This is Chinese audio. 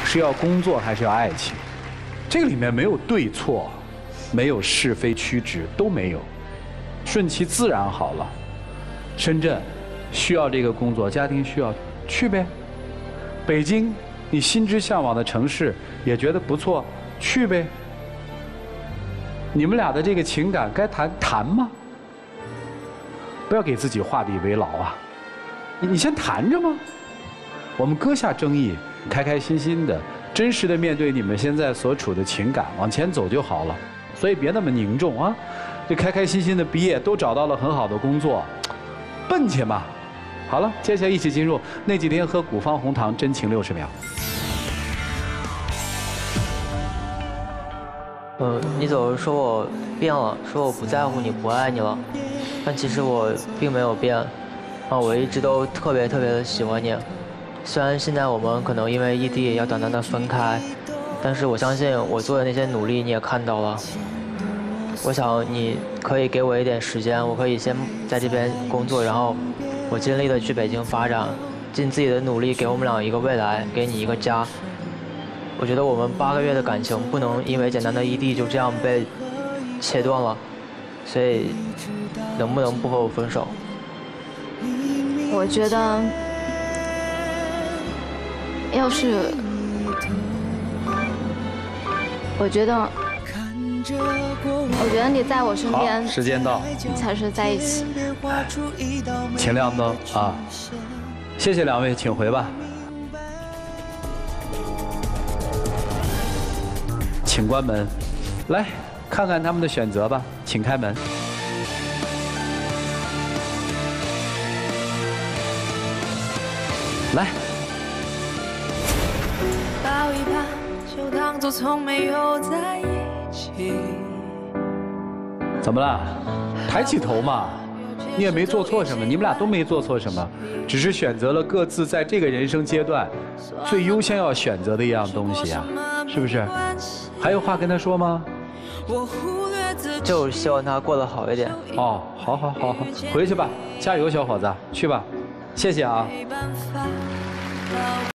是要工作还是要爱情？这个里面没有对错，没有是非曲直，都没有，顺其自然好了。深圳需要这个工作，家庭需要，去呗。北京你心之向往的城市也觉得不错，去呗。你们俩的这个情感该谈吗？不要给自己画地为牢啊！你先谈着吗？我们搁下争议，开开心心的、真实的面对你们现在所处的情感，往前走就好了。所以别那么凝重啊！这开开心心的毕业，都找到了很好的工作，奔去嘛！好了，接下来一起进入那几天喝古方红糖真情60秒。 你总是说我变了，说我不在乎你，不爱你了，但其实我并没有变，我一直都特别的喜欢你。虽然现在我们可能因为异地要短暂的分开，但是我相信我做的那些努力你也看到了。我想你可以给我一点时间，我可以先在这边工作，然后我尽力的去北京发展，尽自己的努力给我们俩一个未来，给你一个家。我觉得我们8个月的感情不能因为简单的异地就这样被切断了，所以能不能不和我分手？ 我觉得，我觉得你在我身边， 好，时间到， 才是在一起。 请亮灯啊！谢谢两位，请回吧。请关门，来看看他们的选择吧，请开门。来， 抱一把，就当作从没有在一起。 怎么了？抬起头嘛，你也没做错什么，你们俩都没做错什么，只是选择了各自在这个人生阶段最优先要选择的一样东西啊，是不是？还有话跟他说吗？ 就希望他过得好一点。 哦，好，回去吧，加油，小伙子，去吧，谢谢啊。